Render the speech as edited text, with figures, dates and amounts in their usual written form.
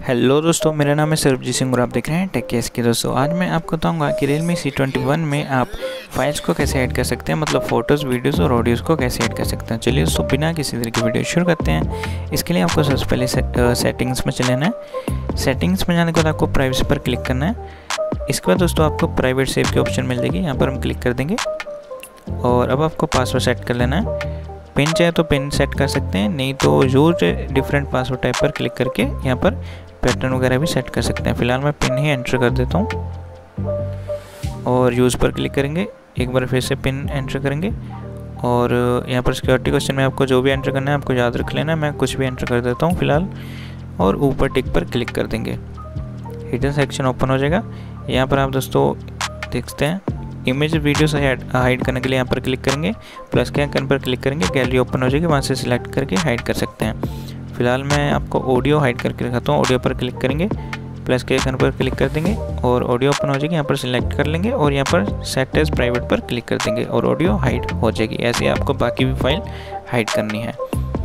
Hello दोस्तों, मेरा नाम है सरबजीत सिंह और आप देख रहे हैं टेक केस के। दोस्तों आज मैं आपको बताऊंगा कि Realme C21 में आप फाइल्स को कैसे ऐड कर सकते हैं, मतलब फ़ोटोज़, वीडियोज़ और ऑडियोज़ को कैसे ऐड कर सकते हैं। चलिए दोस्तों, बिना किसी तरह की वीडियो शुरू करते हैं। इसके लिए आपको सबसे पहले सेटिंग्स में चले जाना है। सेटिंग्स में जाने के बाद आपको प्राइवेसी पर क्लिक करना है। इसके बाद दोस्तों आपको प्राइवेट सेव की ऑप्शन मिल जाएगी, यहाँ पर हम क्लिक कर देंगे और अब आपको पासवर्ड सेट कर लेना है। पिन चाहे तो पिन सेट कर सकते हैं, नहीं तो यूज डिफरेंट पासवर्ड टाइप पर क्लिक करके यहाँ पर पैटर्न वगैरह भी सेट कर सकते हैं। फिलहाल मैं पिन ही एंटर कर देता हूँ और यूज़ पर क्लिक करेंगे। एक बार फिर से पिन एंटर करेंगे और यहाँ पर सिक्योरिटी क्वेश्चन में आपको जो भी एंटर करना है आपको याद रख लेना है। मैं कुछ भी एंटर कर देता हूँ फिलहाल और ऊपर टिक पर क्लिक कर देंगे। हिडन सेक्शन ओपन हो जाएगा। यहाँ पर आप दोस्तों देखते हैं इमेज वीडियो से हाइड करने के लिए यहाँ पर क्लिक करेंगे, प्लस के आइकन पर क्लिक करेंगे, गैलरी ओपन हो जाएगी, वहाँ से सिलेक्ट करके हाइड कर सकते हैं। फिलहाल मैं आपको ऑडियो हाइड करके दिखाता हूँ। ऑडियो पर क्लिक करेंगे, प्लस के आइकन पर क्लिक कर देंगे और ऑडियो ओपन हो जाएगी, यहाँ पर सिलेक्ट कर लेंगे और यहाँ पर सेट एज प्राइवेट पर क्लिक कर देंगे और ऑडियो हाइड हो जाएगी। ऐसे आपको बाकी भी फाइल हाइड करनी है।